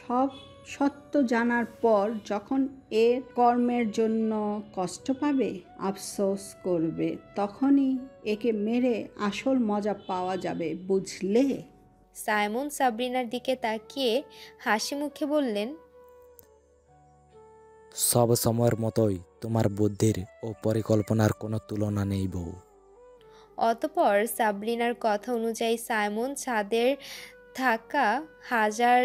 সব সত্য জানার পর যখন এর কর্মের জন্য কষ্ট পাবে, আফসোস করবে, তখনই একে মেরে আসল মজা পাওয়া যাবে, বুঝলে? সাইমন সাবরিনার দিকে তাকিয়ে হাসি মুখে বললেন, সব সময়ের মতোই তোমার বুদ্ধির ও পরিকল্পনার কোনো তুলনা নেই বউ। অতঃপর সাবরিনার কথা অনুযায়ী সাইমন ছাদের থাকা হাজার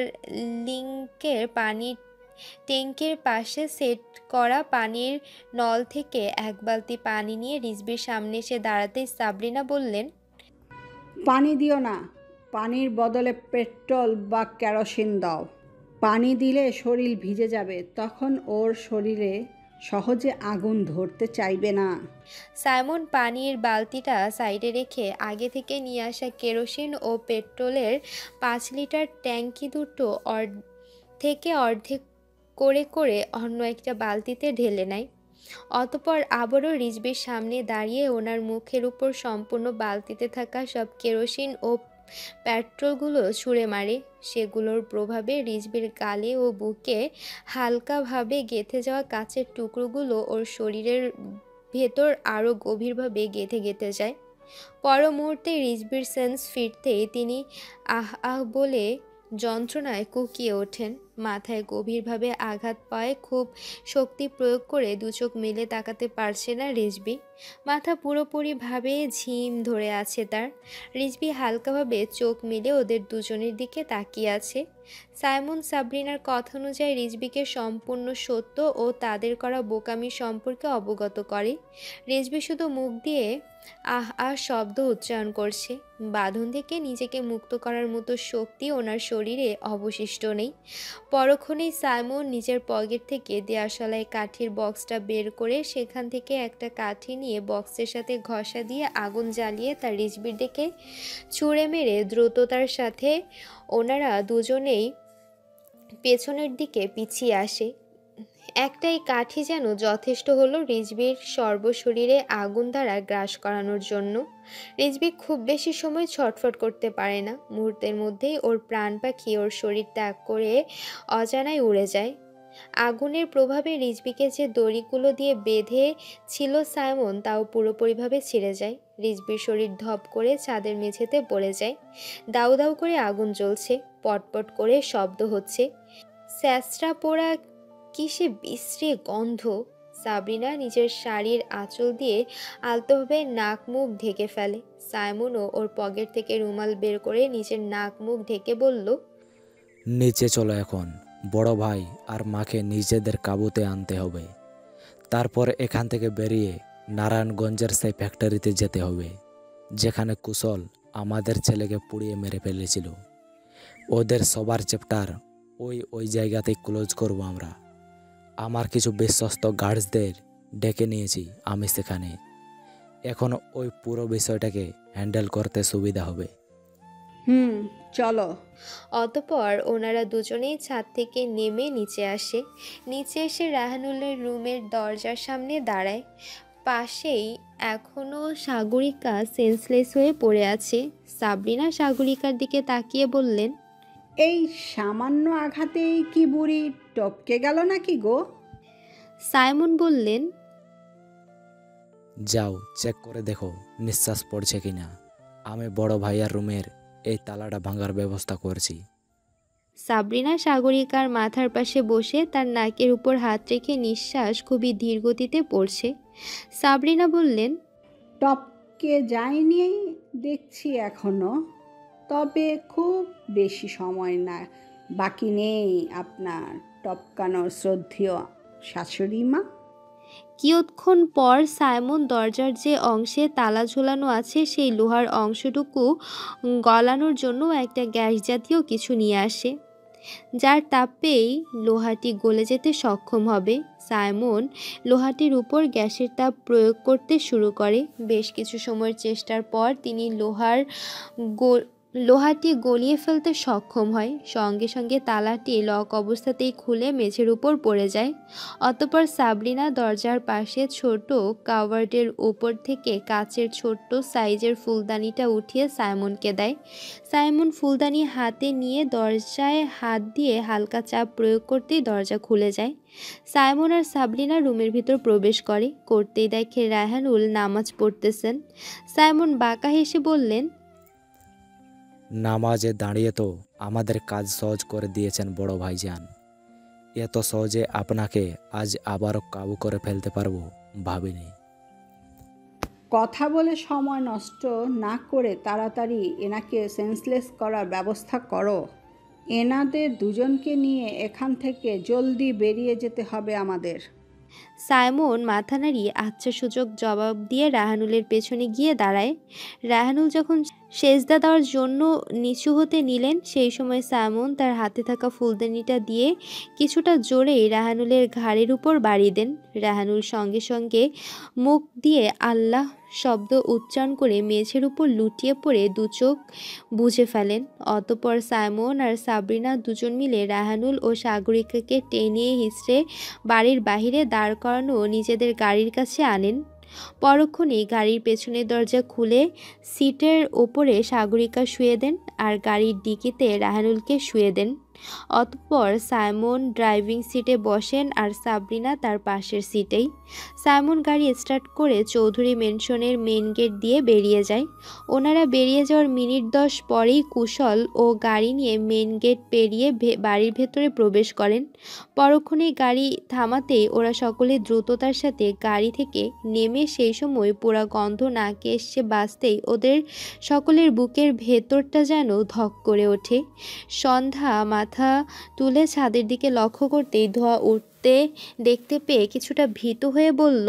লিংকের পানির ট্যাঙ্কের পাশে সেট করা পানির নল থেকে এক বালতি পানি নিয়ে রিজবির সামনে এসে দাঁড়াতেই সাবরিনা বললেন, পানি দিও না, পানির বদলে পেট্রোল বা কেরোসিন দাও। পানি দিলে শরীর ভিজে যাবে, তখন ওর শরীরে সহজে আগুন ধরতে চাইবে না। সাইমন পানির বালতিটা সাইডে রেখে আগে থেকে নিয়ে আসা কেরোসিন ও পেট্রোলের 5 লিটার ট্যাঙ্কি দুটো থেকে অর্ধেক করে করে অন্য একটা বালতিতে ঢেলে নেয়। অতঃপর আবারও রিজবির সামনে দাঁড়িয়ে ওনার মুখের উপর সম্পূর্ণ বালতিতে থাকা সব কেরোসিন ও পেট্রোলগুলো ছুঁড়ে মারে। সেগুলোর প্রভাবে রিজবির গালে ও বুকে হালকাভাবে গেঁথে যাওয়া কাচের টুকরোগুলো ওর শরীরের ভেতর আরও গভীরভাবে গেঁথে গেঁথে যায়। পর মুহূর্তে রিজবির সেন্স ফিরতেই তিনি আহ আহ বলে যন্ত্রণায় কুঁকিয়ে ওঠেন। মাথায় গভীরভাবে আঘাত পায়, খুব শক্তি প্রয়োগ করে দুচোখ মেলে তাকাতে পারছে না রিজবি। মাথা পুরোপুরিভাবে ঝিম ধরে আছে তার। রিজবি হালকাভাবে চোখ মেলে ওদের দুজনের দিকে তাকিয়ে আছে। সাইমন সাবরিনার কথা অনুযায়ী রিজবিকে সম্পূর্ণ সত্য ও তাদের করা বোকামি সম্পর্কে অবগত করে। রিজবি শুধু মুখ দিয়ে আহ আহ শব্দ উচ্চারণ করছে। বাঁধন থেকে নিজেকে মুক্ত করার মতো শক্তি ওনার শরীরে অবশিষ্ট নেই। পরক্ষণেই সাইমন নিজের পকেট থেকে দেয়াশালায় কাঠির বক্সটা বের করে সেখান থেকে একটা কাঠি নিয়ে বক্সের সাথে ঘষা দিয়ে আগুন জ্বালিয়ে তার রিজবির দিকে ছুঁড়ে মেরে দ্রুততার সাথে ওনারা দুজনেই পেছনের দিকে পিছিয়ে আসে। একটাই কাঠি যেন যথেষ্ট হলো রিজবির সর্বশরীরে আগুন দ্বারা গ্রাস করানোর জন্য। রিজবি খুব বেশি সময় ছটফট করতে পারে না। মুহূর্তের মধ্যেই ওর প্রাণ পাখি ওর শরীর ত্যাগ করে অজানায় উড়ে যায়। আগুনের প্রভাবে রিজবিকে যে দড়িগুলো দিয়ে বেঁধে ছিল সাইমন তাও পুরোপুরিভাবে ছিঁড়ে যায়। রিজবির শরীর ধপ করে ছাদের মেঝেতে পড়ে যায়। দাউ দাউ করে আগুন জ্বলছে, পটপট করে শব্দ হচ্ছে। স্যাঁচড়া পোড়া কিসে বিশ্রী গন্ধ। সাবরিনা নিজের শাড়ির আঁচল দিয়ে আলতোভাবে নাক মুখ ঢেকে ফেলে। সাইমনও ওর পকেট থেকে রুমাল বের করে নিজের নাক মুখ ঢেকে বলল, নিচে চলো এখন। বড় ভাই আর মাকে নিজেদের কাবুতে আনতে হবে। তারপর এখান থেকে বেরিয়ে নারায়ণগঞ্জের সেই ফ্যাক্টরিতে যেতে হবে যেখানে কুশল আমাদের ছেলেকে পুড়িয়ে মেরে ফেলেছিল। ওদের সবার চ্যাপ্টার ওই জায়গাতেই ক্লোজ করব আমরা। আমার কিছু বিশ্বস্ত গার্ডসদের ডেকে নিয়েছি আমি সেখানে। এখন ওই পুরো বিষয়টাকে হ্যান্ডেল করতে সুবিধা হবে। চলো। অতঃপর ওনারা দুজনেই ছাদ থেকে নেমে নিচে আসে। নিচে এসে রাহানুলের রুমের দরজার সামনে দাঁড়ায়। পাশেই এখনও সাগরিকা সেন্সলেস হয়ে পড়ে আছে। সাবরিনা সাগরিকার দিকে তাকিয়ে বললেন, এই সামান্য আঘাতেই কি বুড়ি টপকে গেল নাকি গো? সাইমন বললেন, যাও চেক করে দেখো নিঃশ্বাস পড়ছে কিনা। আমি বড় ভাইয়ার রুমের এই তালাটা ভাঙার ব্যবস্থা করছি। সাবরিনা সাগরিকার মাথার পাশে বসে তার নাকের উপর হাত রেখে নিঃশ্বাস খুবই ধীর গতিতে পড়ছে। সাবরিনা বললেন, টপকে যায়নি দেখছি এখনো, তবে খুব বেশি সময় না বাকি নেই আপনার টপকানোর, শ্রদ্ধেয় শাশুড়ি মা। কিয়ৎক্ষণ পর সাইমন দরজার যে অংশে তালা ঝোলানো আছে সেই লোহার অংশটুকু গলানোর জন্য একটা গ্যাস জাতীয় কিছু নিয়ে আসে, যার তাপেই লোহাটি গলে যেতে সক্ষম হবে। সাইমন লোহাটির উপর গ্যাসের তাপ প্রয়োগ করতে শুরু করে। বেশ কিছু সময়ের চেষ্টার পর তিনি লোহাটি গলিয়ে ফেলতে সক্ষম হয়। সঙ্গে সঙ্গে তালাটি লক অবস্থাতেই খুলে মেঝের উপর পড়ে যায়। অতঃপর সাবরিনা দরজার পাশে ছোট কাভার্ডের উপর থেকে কাচের ছোট্ট সাইজের ফুলদানিটা উঠিয়ে সাইমনকে দেয়। সাইমন ফুলদানি হাতে নিয়ে দরজায় হাত দিয়ে হালকা চাপ প্রয়োগ করতেই দরজা খুলে যায়। সাইমন আর সাবরিনা রুমের ভিতর প্রবেশ করতেই দেখে রায়হানুল নামাজ পড়তেছেন। সাইমন বাঁকা হেসে বললেন, নামাজে দাঁড়িয়ে তো আমাদের কাজ সহজ করে দিয়েছেন বড় ভাইজান। এত সহজে আপনাকে আজ আবারও কাবু করে ফেলতে পারবো ভাবিনি। কথা বলে সময় নষ্ট না করে তাড়াতাড়ি এনাকে সেন্সলেস করার ব্যবস্থা করো। এনাদের দুজনকে নিয়ে এখান থেকে জলদি বেরিয়ে যেতে হবে আমাদের। সাইমন মাথা নাড়িয়ে আচ্ছা সূচক জবাব দিয়ে রাহানুলের পেছনে গিয়ে দাঁড়ায়। রাহানুল যখন সেজদা দেওয়ার জন্য নিচু হতে নিলেন, সেই সময় সাইমন তার হাতে থাকা ফুলদানিটা দিয়ে কিছুটা জোরেই রাহানুলের ঘাড়ের উপর বাড়ি দেন। রাহানুল সঙ্গে সঙ্গে মুখ দিয়ে আল্লাহ শব্দ উচ্চারণ করে মেঝের উপর লুটিয়ে পড়ে দু চোখ বুজে ফেলেন। অতঃপর সাইমন আর সাবরিনা দুজন মিলে রাহানুল ও সাগরিকাকে টেনে হিঁচড়ে বাড়ির বাহিরে দাঁড় করানো নিজেদের গাড়ির কাছে আনেন। পরক্ষণেই গাড়ির পেছনের দরজা খুলে সিটের ওপরে সাগরিকা শুয়ে দেন আর গাড়ির ডিকিতে রাহানুলকে শুয়ে দেন। অতঃপর সাইমন ড্রাইভিং সিটে বসেন আর সাবরিনা তার পাশের সিটেই। সাইমন গাড়ি স্টার্ট করে চৌধুরী ম্যানশনের মেন গেট দিয়ে বেরিয়ে যায়। ওনারা বেরিয়ে যাওয়ার মিনিট 10 পরেই কুশল ও গাড়ি নিয়ে মেন গেট পেরিয়ে বাড়ির ভেতরে প্রবেশ করেন। পরক্ষণেই গাড়ি থামাতেই ওরা সকলে দ্রুততার সাথে গাড়ি থেকে নেমে সেই সময় পোড়া গন্ধ নাকে এসে বাজতেই ওদের সকলের বুকের ভেতরটা যেন ধক করে ওঠে। সন্ধ্যা মাথা তুলে ছাদের দিকে লক্ষ্য করতেই ধোঁয়া উঠতে দেখতে পেয়ে কিছুটা ভীত হয়ে বলল,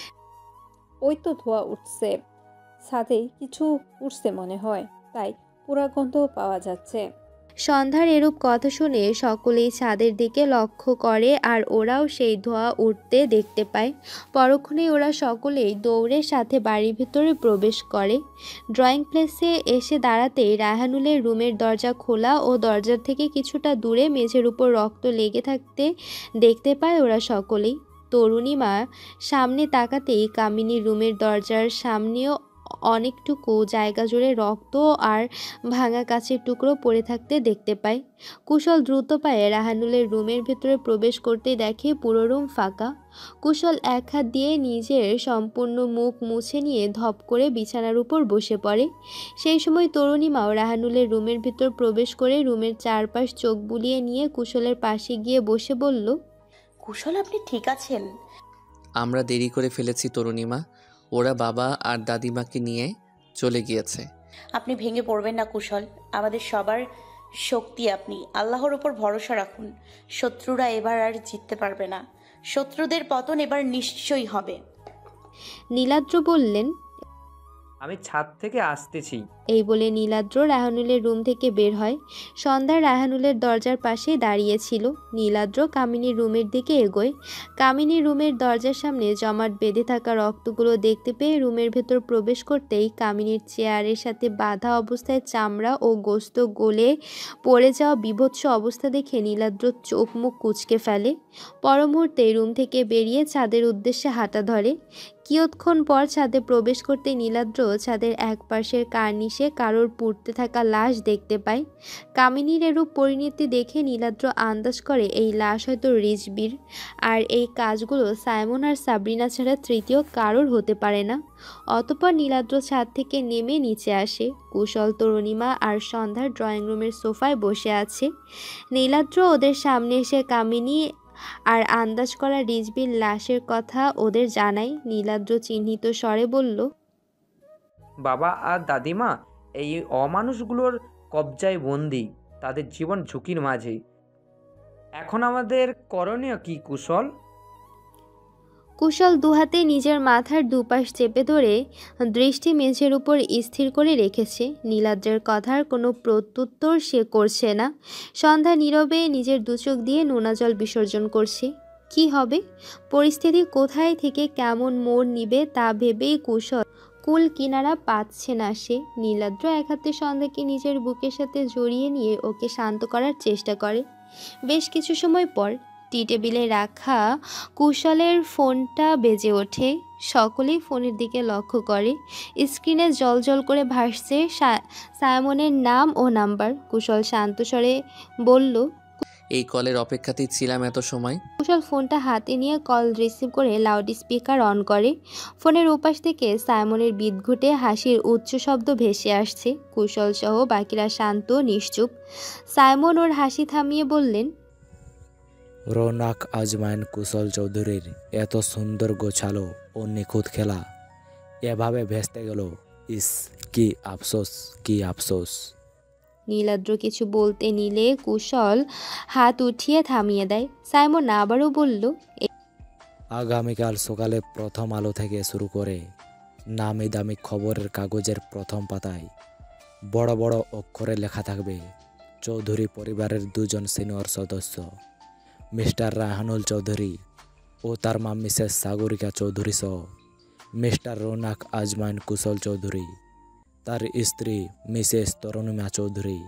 ওই তো ধোঁয়া উঠছে, ছাদে কিছু উঠছে মনে হয়, তাই পোড়া গন্ধ পাওয়া যাচ্ছে। সন্ধ্যার এরূপ কথা শুনে সকলেই ছাদের দিকে লক্ষ্য করে আর ওরাও সেই ধোঁয়া উঠতে দেখতে পায়। পরক্ষণেই ওরা সকলেই দৌড়ের সাথে বাড়ির ভিতরে প্রবেশ করে। ড্রয়িং প্লেসে এসে দাঁড়াতেই রায়হানুলের রুমের দরজা খোলা ও দরজার থেকে কিছুটা দূরে মেঝের উপর রক্ত লেগে থাকতে দেখতে পায় ওরা সকলেই। তরুণীমা সামনে তাকাতেই কামিনীর রুমের দরজার সামনেও অনেকটুকু জায়গা জুড়ে রক্ত আর ভাঙা কাচের টুকরো পড়ে থাকতে দেখতে পায়। কুশল দ্রুত পায়ে রাহানুলের রুমের ভেতরে প্রবেশ করতে দেখে পুরো রুম ফাঁকা। কুশল এক হাত দিয়ে নিজের সম্পূর্ণ মুখ মুছে নিয়ে ধপ করে বিছানার উপর বসে পড়ে। সেই সময় তরুণীমাও রাহানুলের রুমের ভিতর প্রবেশ করে রুমের চারপাশ চোখ বুলিয়ে নিয়ে কুশলের পাশে গিয়ে বসে বলল, কুশল, আপনি ঠিক আছেন? আমরা দেরি করে ফেলেছি তরুণীমা, ওরা বাবা আর দাদিমাকে নিয়ে চলে গিয়েছে। আপনি ভেঙে পড়বেন না কুশল, আমাদের সবার শক্তি আপনি। আল্লাহর উপর ভরসা রাখুন। শত্রুরা এবার আর জিততে পারবে না। শত্রুদের পতন এবার নিশ্চয়ই হবে। নীলাদ্র বললেন, আমি ছাদ থেকে আসতেছি। এই বলে নীলাদ্র রাহানুলের রুম থেকে বের হয়। সন্ধ্যা রাহানুলের দরজার পাশে দাঁড়িয়েছিল। নীলাদ্র কামিনীর রুমের দিকে এগোয়। কামিনীর রুমের দরজার সামনে জমাট বেঁধে থাকা রক্তগুলো দেখতে পেয়ে রুমের ভেতর প্রবেশ করতেই কামিনীর চেয়ারের সাথে বাঁধা অবস্থায় চামড়া ও গোস্ত গলে পড়ে যাওয়া বিভৎস অবস্থা দেখে নীলাদ্র চোখ মুখ কুঁচকে ফেলে। পর মুহূর্তে রুম থেকে বেরিয়ে ছাদের উদ্দেশ্যে হাঁটা ধরে। কিয়ৎক্ষণ পর ছাদে প্রবেশ করতে নীলাদ্র ছাদের এক পাশের কার্নিশে কারোর পুড়তে থাকা লাশ দেখতে পায়। কামিনীর এরূপ পরিণতি দেখে নীলাদ্র আন্দাজ করে এই লাশ হয়তো রিজবির, আর এই কাজগুলো সাইমন আর সাবরিনা ছাড়া তৃতীয় কারোর হতে পারে না। অতঃপর নীলাদ্র ছাদ থেকে নেমে নিচে আসে। কুশল, তরুণীমা আর সন্ধ্যার ড্রয়িং রুমের সোফায় বসে আছে। নীলাদ্র ওদের সামনে এসে কামিনী আর আন্দাজ করা রিজবির লাশের কথা ওদের জানায়। নীলাদ্র চিহ্নিত স্বরে বলল, বাবা আর দাদিমা এই অমানুষগুলোর কবজায় বন্দি, তাদের জীবন ঝুঁকির মাঝে। এখন আমাদের করণীয় কি কুশল? কুশল দুহাতে নিজের মাথার দুপাশ চেপে ধরে দৃষ্টি মেঝের উপর স্থির করে রেখেছে। নীলাদ্রের কথার কোনো প্রত্যুত্তর সে করছে না। সন্ধ্যা নীরবে নিজের দুচোখ দিয়ে নোনা জল বিসর্জন করছে। কি হবে, পরিস্থিতি কোথায় থেকে কেমন মোড় নিবে তা ভেবেই কুল কিনারা পাচ্ছে না সে। নীলাদ্র এক হাতে সন্ধ্যাকে নিজের বুকের সাথে জড়িয়ে নিয়ে ওকে শান্ত করার চেষ্টা করে। বেশ কিছু সময় পর টি টেবিলে রাখা কুশলের ফোনটা বেজে ওঠে। সকলেই ফোনের দিকে লক্ষ্য করে। স্ক্রিনে জলজল করে ভাসছে সায়মনের নাম ও নাম্বার। কুশল শান্ত স্বরে বলল। এই কলের অপেক্ষাতেই ছিলাম এত সময়। কুশল ফোনটা হাতে নিয়ে কল রিসিভ করে লাউড স্পিকার অন করে। ফোনের ওপাশ থেকে সাইমনের বিদঘুটে হাসির উচ্চ শব্দ ভেসে আসছে। কুশল সহ বাকিরা শান্ত নিশ্চুপ। সাইমন ওর হাসি থামিয়ে বললেন, রৌনক আজমাইন কুশল চৌধুরীর এত সুন্দর গোছালো ও নিখুঁত খেলা এভাবে ভেস্তে গেল। ইস, কি আফসোস, কি আফসোস। নীলাদ্র কিছু বলতে নিলে কুশল হাত উঠিয়ে থামিয়ে দেয়। সাইমন আবারও বলল, আগামীকাল সকালে প্রথম আলো থেকে শুরু করে নামি দামি খবরের কাগজের প্রথম পাতায় বড় বড় অক্ষরে লেখা থাকবে চৌধুরী পরিবারের দুজন সিনিয়র সদস্য মিস্টার রায়হানুল চৌধুরী ও তার মা মিসেস সাগরিকা চৌধুরী সহ মিস্টার রৌনক আজমাইন কুশল চৌধুরী, তার স্ত্রী মিসেস তরুণিমা চৌধুরী,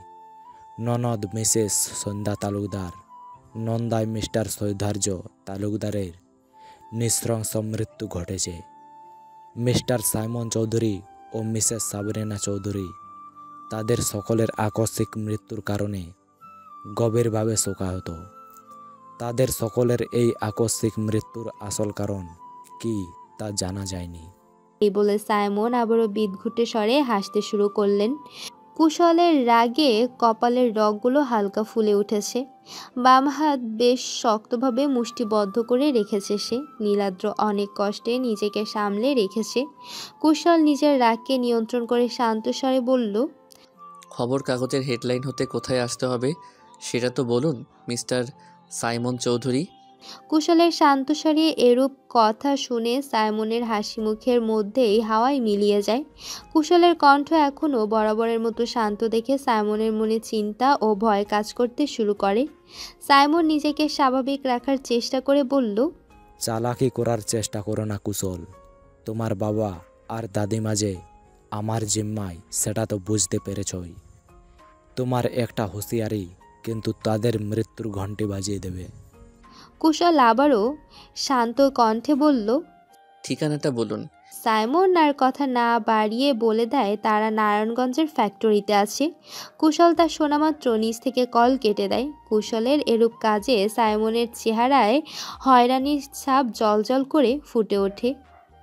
ননদ মিসেস সন্ধ্যা তালুকদার, নন্দায় মিস্টার সৌধার্য তালুকদারের নৃশংস মৃত্যু ঘটেছে। মিস্টার সাইমন চৌধুরী ও মিসেস সাবরিনা চৌধুরী, তাদের সকলের আকস্মিক মৃত্যুর কারণে গভীরভাবে শোকাহত। তাদের সকলের এই আকস্মিক মৃত্যুর আসল কারণ কি তা জানা যায়নি। এই বলে সাইমন আবারও বিদঘুটে স্বরে হাসতে শুরু করলেন। কুশলের রাগে কপালের রগগুলো হালকা ফুলে উঠেছে। বাম হাত বেশ শক্তভাবে মুষ্টিবদ্ধ করে রেখেছে সে। নীলাদ্র অনেক কষ্টে নিজেকে সামলে রেখেছে। কুশল নিজের রাগকে নিয়ন্ত্রণ করে শান্ত স্বরে বলল, খবর কাগজের হেডলাইন হতে কোথায় আসতে হবে সেটা তো বলুন মিস্টার সাইমন চৌধুরী। কুশলের শান্ত স্বরে এরূপ কথা শুনে সাইমনের হাসি মুখের মধ্যেই হাওয়ায় মিলিয়ে যায়। কুশলের কণ্ঠ এখনও বরাবরের মতো শান্ত দেখে সাইমনের মনে চিন্তা ও ভয় কাজ করতে শুরু করে। সাইমন নিজেকে স্বাভাবিক রাখার চেষ্টা করে বলল, চালাকি করার চেষ্টা করো না কুশল। তোমার বাবা আর দাদিমা যে আমার জিম্মায় সেটা তো বুঝতে পেরেছই। তোমার একটা হুঁশিয়ারি কিন্তু তাদের মৃত্যুর ঘণ্টি বাজিয়ে দেবে। কুশল আবারও শান্ত কণ্ঠে বলল। ঠিকানাটা বলুন। সাইমন আর কথা না বাড়িয়ে বলে দেয় তারা নারায়ণগঞ্জের ফ্যাক্টরিতে আছে। কুশল তা শোনামাত্র নিজ থেকে কল কেটে দেয়। কুশলের এরূপ কাজে সাইমনের চেহারায় হয়রানির ছাপ জলজল করে ফুটে ওঠে।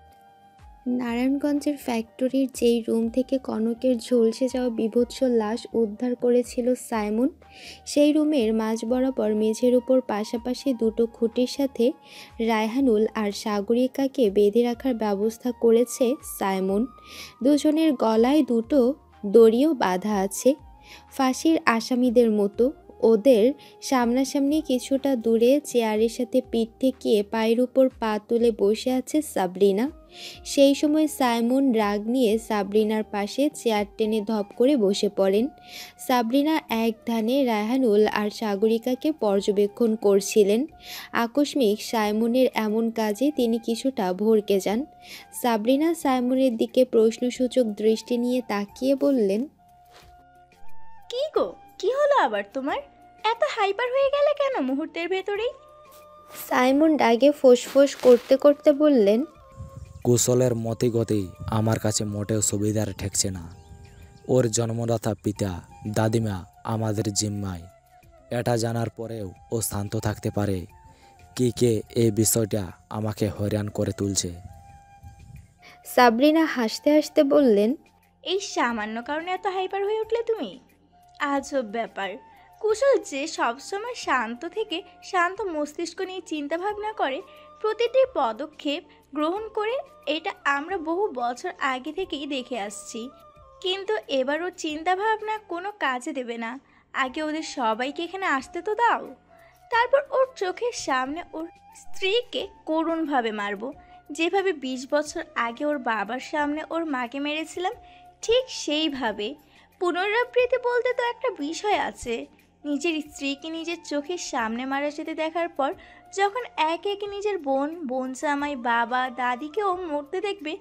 নারায়ণগঞ্জের ফ্যাক্টরির যেই রুম থেকে কনকের ঝলসে যাওয়া বীভৎস লাশ উদ্ধার করেছিল সাইমন, সেই রুমের মাঝ বরাবর মেঝের উপর পাশাপাশি দুটো খুঁটির সাথে রায়হানুল আর সাগরিকাকে বেঁধে রাখার ব্যবস্থা করেছে সাইমন। দুজনের গলায় দুটো দড়িও বাঁধা আছে ফাঁসির আসামিদের মতো। ওদের সামনাসামনি কিছুটা দূরে চেয়ারের সাথে পিঠ ঠেকিয়ে পায়ের উপর পা তুলে বসে আছে সাবরিনা। সেই সময় সাইমন রাগ নিয়ে সাবরিনার পাশে চেয়ার টেনে ধপ করে বসে পড়েন। সাবরিনা এক ধ্যানে রায়হানুল আর সাগরিকাকে পর্যবেক্ষণ করছিলেন। আকস্মিক সাইমনের এমন কাজে তিনি কিছুটা ভড়কে যান। সাবরিনা সাইমনের দিকে প্রশ্নসূচক দৃষ্টি নিয়ে তাকিয়ে বললেন, কি গো, কি হলো আবার তোমার? এত হাইপার হয়ে গেলে কেন মুহূর্তের ভেতরেই? সাইমন রাগে ফোঁস করতে করতে বললেন, কুশলের মতিগতি আমার কাছে মোটেও সুবিধার ঠেকছে না। ওর জন্মদাতা পিতা দাদিমা আমাদের জিম্মায়। এটা জানার পরেও ও শান্ত থাকতে পারে কি কে এই বিষয়টা আমাকে হয়রান করে তুলছে। সাবরিনা হাসতে হাসতে বললেন, এই সামান্য কারণে এত হাইপার হয়ে উঠলে তুমি? আজব ব্যাপার। কুশল যে সবসময় শান্ত থেকে শান্ত মস্তিষ্ক নিয়ে চিন্তা ভাবনা করে, প্রতিটি পদক্ষেপ গ্রহণ করে, এটা আমরা বহু বছর আগে থেকেই দেখে আসছি। কিন্তু এবার ওর চিন্তা ভাবনা কোনো কাজে দেবে না। আগে ওদের সবাইকে এখানে আসতে তো দাও, তারপর ওর চোখের সামনে ওর স্ত্রীকে করুণভাবে মারবো। যেভাবে 20 বছর আগে ওর বাবার সামনে ওর মাকে মেরেছিলাম, ঠিক সেইভাবে। পুনরাবৃত্তি বলতে তো একটা বিষয় আছে। নিজের স্ত্রীকে নিজের চোখের সামনে মারা যেতে দেখার পর যখন একে একে নিজের বোন জামাই বাবা দাদিকেও মরতে দেখবে,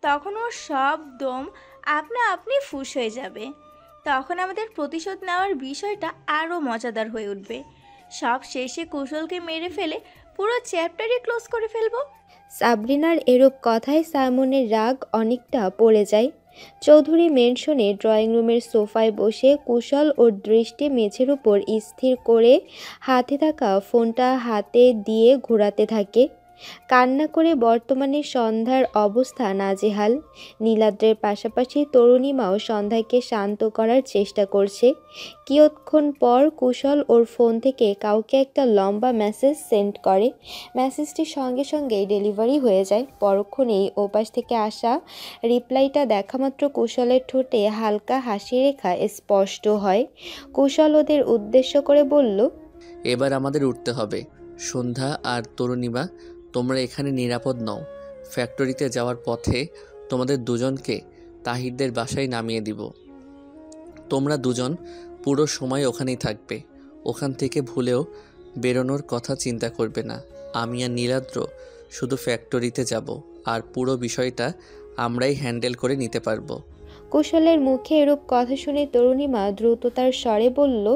তখন ওর সব দম আপনা আপনি ফুস হয়ে যাবে। তখন আমাদের প্রতিশোধ নেওয়ার বিষয়টা আরও মজাদার হয়ে উঠবে। সব শেষে কুশলকে মেরে ফেলে পুরো চ্যাপ্টারই ক্লোজ করে ফেলবো। সাবরিনার এরূপ কথায় সাইমনের রাগ অনেকটা পড়ে যায়। চৌধুরী মেনশনে ড্রয়িং রুমের সোফায় বসে কুশল ওর দৃষ্টি মেঝের উপর স্থির করে হাতে থাকা ফোনটা হাতে দিয়ে ঘোরাতে থাকে। কান্না করে বর্তমানে সন্ধ্যার অবস্থা নাজেহাল। নীলাদ্রের পাশাপাশি তরুণীমাও সন্ধ্যাকে শান্ত করার চেষ্টা করছে। কিয়ৎক্ষণ পর কুশল ওর ফোন থেকে কাউকে একটা লম্বা মেসেজ সেন্ড করে। মেসেজটির সঙ্গে সঙ্গেই ডেলিভারি হয়ে যায়। পরক্ষণেই ওপাশ থেকে আসা রিপ্লাইটা দেখামাত্র কুশলের ঠোঁটে হালকা হাসি রেখা স্পষ্ট হয়। কুশল ওদের উদ্দেশ্য করে বলল, এবার আমাদের উঠতে হবে। সন্ধ্যা আর তরুণীমা, তোমরা এখানে নিরাপদ নও। ফ্যাক্টরিতে যাওয়ার পথে তোমাদের দুজনকে তাহিরদের বাসায় নামিয়ে দিব। তোমরা দুজন পুরো সময় ওখানেই থাকবে। ওখান থেকে ভুলেও বেরোনোর কথা চিন্তা করবে না। আমি আর নীলাদ্র শুধু ফ্যাক্টরিতে যাব, আর পুরো বিষয়টা আমরাই হ্যান্ডেল করে নিতে পারবো। কুশলের মুখে এরূপ কথা শুনে তরুণীমা দ্রুততার স্বরে বলল,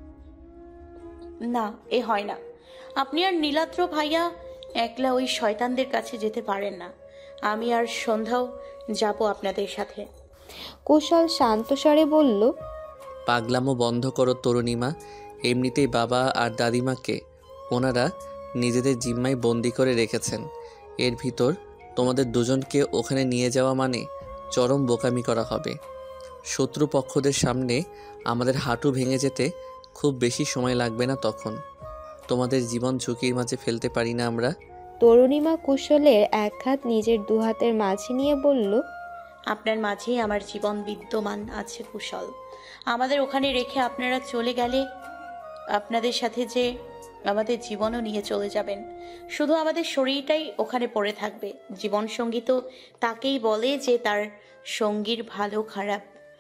না, এ হয় না। আপনি আর নীলাদ্র ভাইয়া একলা ওই শয়তানদের কাছে যেতে পারেন না। আমি আর সন্ধ্যাও যাব আপনাদের সাথে। কুশল শান্ত স্বরে বলল, পাগলামো বন্ধ করো তরুণীমা। এমনিতেই বাবা আর দাদিমাকে ওনারা নিজেদের জিম্মায় বন্দি করে রেখেছেন। এর ভিতর তোমাদের দুজনকে ওখানে নিয়ে যাওয়া মানে চরম বোকামি করা হবে। শত্রুপক্ষদের সামনে আমাদের হাঁটু ভেঙে যেতে খুব বেশি সময় লাগবে না। তখন তোমাদের জীবন ঝুঁকির মাঝে ফেলতে পারি না আমরা। তরুণীমা কুশলের এক হাত নিজের দুহাতের মাঝে নিয়ে বলল, আপনার মাঝেই আমার জীবন বিদ্যমান আছে কুশল। আমাদের ওখানে রেখে আপনারা চলে গেলে আপনাদের সাথে যে আমাদের জীবনও নিয়ে চলে যাবেন। শুধু আমাদের শরীরটাই ওখানে পড়ে থাকবে। জীবনসঙ্গী তো তাকেই বলে যে তার সঙ্গীর ভালো খারাপ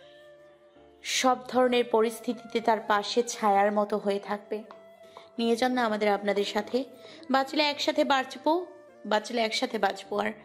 সব ধরনের পরিস্থিতিতে তার পাশে ছায়ার মতো হয়ে থাকবে। নিয়ে যান না আমাদের আপনাদের সাথে। বাঁচলে একসাথে বাঁচবো। আর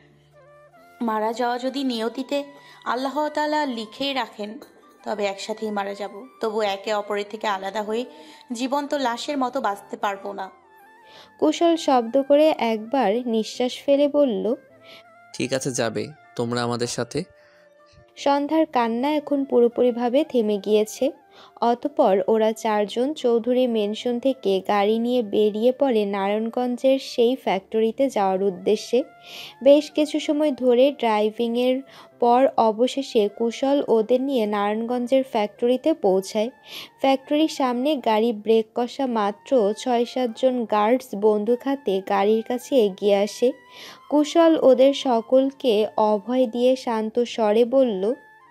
মারা যাওয়া যদি নিয়তিতে আল্লাহ তাআলা লিখে রাখেন, তবে একসাথেই মারা যাব। তবু একে অপরের থেকে আলাদা হয়ে জীবন্ত লাশের মতো বাঁচতে পারবো না। কুশল শব্দ করে একবার নিঃশ্বাস ফেলে বলল, ঠিক আছে, যাবে তোমরা আমাদের সাথে। সন্ধ্যার কান্না এখন পুরোপুরিভাবে থেমে গিয়েছে। অতঃপর ওরা চারজন চৌধুরী মেনশন থেকে গাড়ি নিয়ে বেরিয়ে পড়ে নারায়ণগঞ্জের সেই ফ্যাক্টরিতে যাওয়ার উদ্দেশ্যে। বেশ কিছু সময় ধরে ড্রাইভিংয়ের পর অবশেষে কুশল ওদের নিয়ে নারায়ণগঞ্জের ফ্যাক্টরিতে পৌঁছায়। ফ্যাক্টরির সামনে গাড়ি ব্রেক কষা মাত্র ৬-৭ জন গার্ডস বন্দুক হাতে গাড়ির কাছে এগিয়ে আসে। কুশল ওদের সকলকে অভয় দিয়ে শান্ত স্বরে বলল,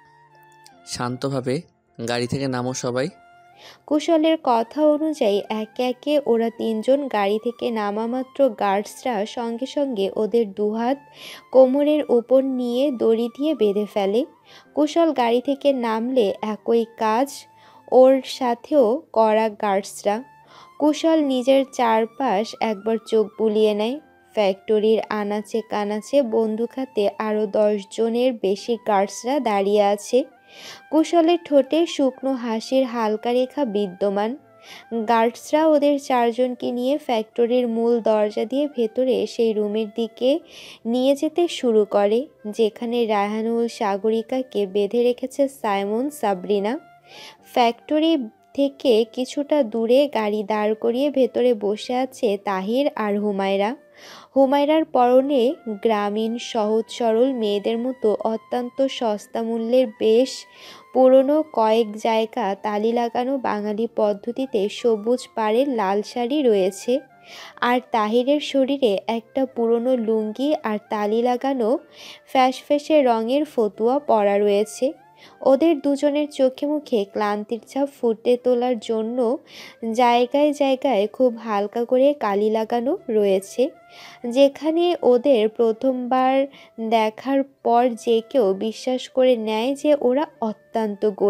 শান্তভাবে গাড়ি থেকে নামো সবাই। কুশলের কথা অনুযায়ী একে একে ওরা তিনজন গাড়ি থেকে নামা মাত্র গার্ডসরা সঙ্গে সঙ্গে ওদের দুহাত কোমরের উপর নিয়ে দড়ি দিয়ে বেঁধে ফেলে। কুশল গাড়ি থেকে নামলে একই কাজ ওর সাথেও করা গার্ডসরা। কুশল নিজের চারপাশ একবার চোখ বুলিয়ে নেয়। ফ্যাক্টরির আনাচে কানাচে বন্দুক হাতে আরও 10 জনের বেশি গার্ডসরা দাঁড়িয়ে আছে। কুশলের ঠোঁটে শুকনো হাসির হালকা রেখা বিদ্যমান। গার্ডসরা ওদের চারজনকে নিয়ে ফ্যাক্টরির মূল দরজা দিয়ে ভেতরে সেই রুমের দিকে নিয়ে যেতে শুরু করে, যেখানে রায়হানুল সাগরিকাকে বেঁধে রেখেছে সাইমন সাবরিনা। ফ্যাক্টরি থেকে কিছুটা দূরে গাড়ি দাঁড় করিয়ে ভেতরে বসে আছে তাহির আর হুমায়রা। হুমায়রার পরনে গ্রামীণ সহজ সরল মেয়েদের মতো অত্যন্ত সস্তা মূল্যের বেশ পুরনো কয়েক জায়গা তালি লাগানো বাঙালি পদ্ধতিতে সবুজ পাড়ের লাল শাড়ি রয়েছে। আর তাহিরের শরীরে একটা পুরনো লুঙ্গি আর তালি লাগানো ফ্যাসফ্যাসে রঙের ফতুয়া পরা রয়েছে। ওদের দুজনের চোখে মুখে ক্লান্তির ছাপ ফুটে তোলার জন্য জায়গায় জায়গায় খুব হালকা করে কালি লাগানো রয়েছে, যেখানে ওদের প্রথমবার দেখার পর যে কেউ বিশ্বাস করে নেয় যে ওরা অত্যন্ত গরিব।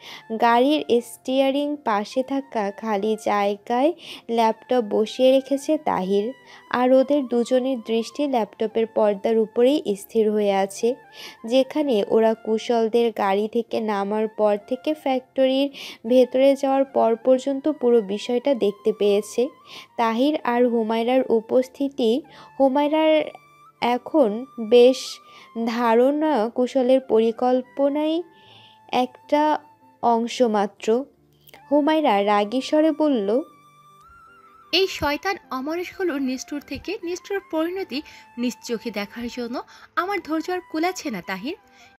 গাড়ির স্টিয়ারিং পাশে থাকা খালি জায়গায় ল্যাপটপ বসিয়ে রেখেছে তাহির। আর ওদের দুজনের দৃষ্টি ল্যাপটপের পর্দার উপরেই স্থির হয়ে আছে, যেখানে ওরা কুশলদের গাড়ি থেকে নামার পর থেকে ফ্যাক্টরির ভেতরে যাওয়ার পর পর্যন্ত পুরো বিষয়টা দেখতে পেয়েছে। তাহির আর হুমায়রার উপস্থিতি হুমায়রার এখন বেশ ধারণা কুশলের পরিকল্পনাই একটা অংশ মাত্র। হুমায়রা রাগী স্বরে বলল, এই শয়তান অমানুষগুলোর নিষ্ঠুর থেকে নিষ্ঠুর পরিণতি নিজ চোখে দেখার জন্য আমার ধৈর্য আর কুলাচ্ছে না তাহির।